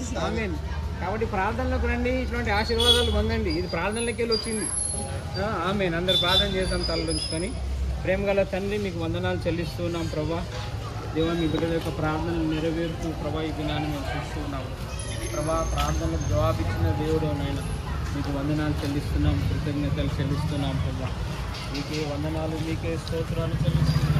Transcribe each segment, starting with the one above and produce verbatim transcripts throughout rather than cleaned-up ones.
ఆమేన్. కాబట్టి ప్రార్థనలకు రండి, ఇటువంటి ఆశీర్వాదాలు పొందండి. ఇది ప్రార్థనలకి వెళ్ళి వచ్చింది. ఆమేన్. అందరు ప్రార్థన చేద్దాం తలలుంచుకొని. ప్రేమ గల తండ్రి, మీకు వందనాలు చెల్లిస్తున్నాం ప్రభా. దేవా, మీ బిడ్డల యొక్క ప్రార్థనలు నెరవేరుతూ ప్రభా ఈ దినాన్ని మేము చూస్తూ ఉన్నాము ప్రభా. ప్రార్థనలకు జవాబిచ్చిన దేవుడు నాయన, మీకు వందనాలు చెల్లిస్తున్నాం, కృతజ్ఞతలు చెల్లిస్తున్నాం ప్రభా. మీకే వందనాలు, మీకే స్తోత్రాలు చెల్లిస్తున్నాం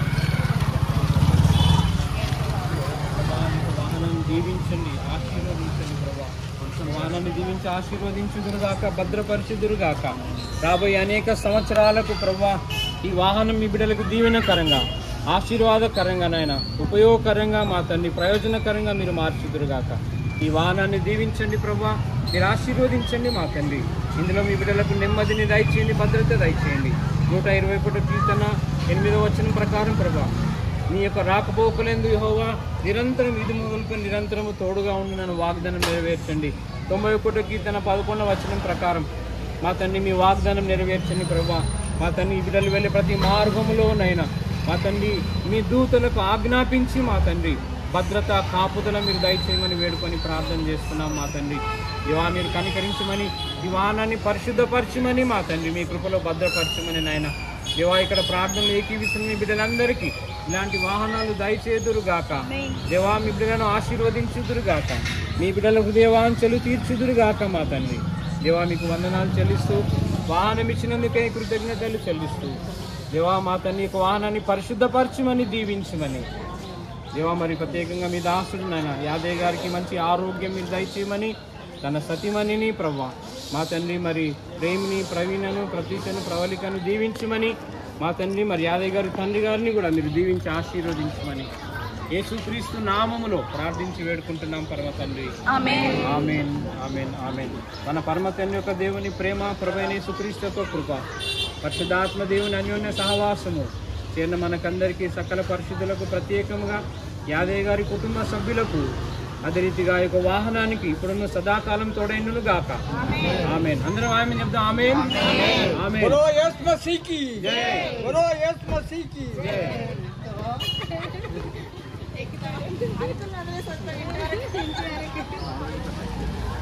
ప్రభా. మీకు వాహనాన్ని దీవించండి, ఆశీర్వదించండి ప్రభా. వాహనాన్ని దీవించి ఆశీర్వదించుదురుగాక, భద్రపరిచుదురుగాక. రాబోయే అనేక సంవత్సరాలకు ప్రభా ఈ వాహనం మీ బిడ్డలకు దీవెనకరంగా, ఆశీర్వాదకరంగా నాయన, ఉపయోగకరంగా మా తండ్రి, ప్రయోజనకరంగా మీరు మార్చుదురుగాక. ఈ వాహనాన్ని దీవించండి ప్రభా, మీరు ఆశీర్వదించండి మా తండ్రి. ఇందులో మీ బిడ్డలకు నెమ్మదిని దయచేయండి, భద్రత దయచేయండి. నూట ఇరవై ఒకటో కీర్తన ఎనిమిదో వచనం ప్రకారం ప్రభా, నీ యొక్క రాకపోకలందు యెహోవా నిరంతరం ఇది మొదలుకొని నిరంతరము తోడుగా ఉండి నన్ను వాగ్దానం నెరవేర్చండి. తొంభై ఒకటో కీర్తన పదకొండవ వచనం ప్రకారం మా తండ్రి మీ వాగ్దానం నెరవేర్చండి ప్రభా. మా తండ్రి ఈ బిడ్డలు వెళ్ళే ప్రతి మార్గములోనైనా మా తండ్రి మీ దూతలకు ఆజ్ఞాపించి మా తండ్రి భద్రత కాపుదల మీరు దయచేయమని వేడుకొని ప్రార్థన చేస్తున్నాం మా తండ్రి. ఇవా మీరు కనికరించమని, ఈ వాహనాన్ని పరిశుద్ధపరచమని మా తండ్రి, మీ కృపలో భద్రపరచమని నాయన. దేవా, ఇక్కడ ప్రార్థనలు ఏకీవిస్తున్న మీ బిడ్డలందరికీ ఇలాంటి వాహనాలు దయచేదురుగాక. దేవా, మీ బిడ్డలను ఆశీర్వదించుదురుగాక, మీ బిడ్డల హృదయవాంఛలు తీర్చుదురుగాక మా తండ్రి. దేవా, మీకు వందనాలు చెల్లిస్తూ, వాహనం ఇచ్చినందుకే కృతజ్ఞతలు చెల్లిస్తూ, దేవా మా తండ్రి యొక్క వాహనాన్ని పరిశుద్ధపరచమని, దీవించమని. దేవా, మరి ప్రత్యేకంగా మీ దాసుడు నాయన యాదయ్య గారికి మంచి ఆరోగ్యం మీరు దయచేయమని, తన సతిమణిని ప్రభా మా తండ్రి మరి ప్రేమిని, ప్రవీణను, ప్రతీకను, ప్రవళికను దీవించమని మా తండ్రి, మరి యాదయ్య గారి తండ్రి గారిని కూడా మీరు దీవించి ఆశీర్వదించమని యేసుక్రీస్తు నామములో ప్రార్థించి వేడుకుంటున్నాం పరమ తండ్రి. ఆమేన్, ఆమేన్, ఆమేన్, ఆమేన్. మన పరమ తండ్రి యొక్క దేవుని ప్రేమ, ప్రభువైన యేసుక్రీస్తు యొక్క కృప, పరిశుద్ధాత్మ దేవుని అన్యోన్య సహవాసము చేరిన మనకందరికీ, సకల పరిశుద్ధులకు, ప్రత్యేకంగా యాదయ్య గారి కుటుంబ సభ్యులకు, అదే రీతిగా ఈ యొక్క వాహనానికి ఇప్పుడున్న సదాకాలం తోడైనను గాక. ఆమేన్. అందరం ఆమేన్ చెప్దాం. ఆమేన్, ఆమేన్. बोलो यीशु मसीह की जय, बोलो यीशु मसीह की जय. एक